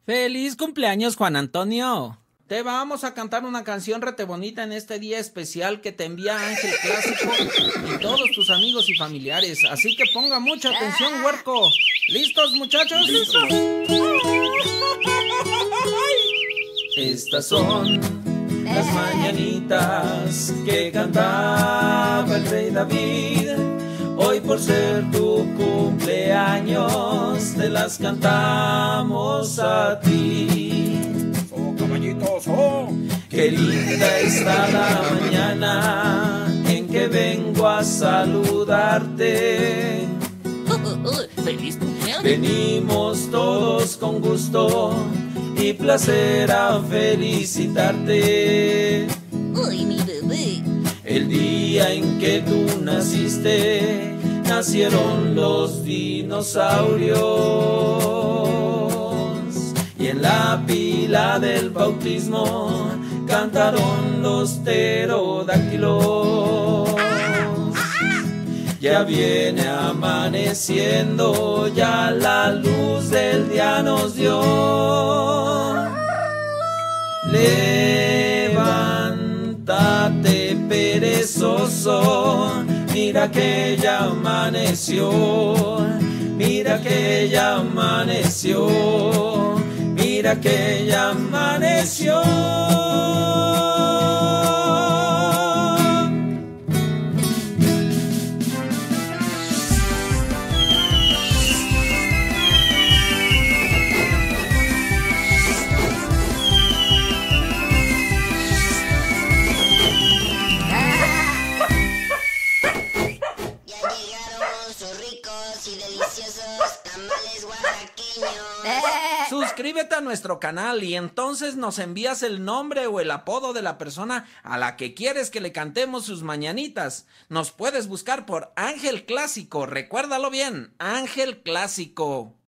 ¡Feliz cumpleaños, Juan Antonio! Te vamos a cantar una canción rete bonita en este día especial que te envía Ángel Clásico y todos tus amigos y familiares. Así que ponga mucha atención, huerco. ¿Listos, muchachos? ¡Listos! Estas son las mañanitas que cantaba el rey David. Hoy por ser tu cumpleaños te las cantamos a ti. ¡Oh, caballitos! ¡Oh! Qué linda está la mañana en que vengo a saludarte. ¡Feliz cumpleaños! Venimos todos con gusto y placer a felicitarte. ¡Ay, mi bebé! El día en que tú naciste, nacieron los dinosaurios. Y en la pila del bautismo cantaron los pterodáctilos. Ya viene amaneciendo, ya la luz del día nos dio. Levántate, perezoso, mira que ya amaneció, mira que ya amaneció, mira que ya amaneció. Y deliciosos tamales oaxaqueños. Suscríbete a nuestro canal y entonces nos envías el nombre o el apodo de la persona a la que quieres que le cantemos sus mañanitas. Nos puedes buscar por Ángel Clásico, recuérdalo bien, Ángel Clásico.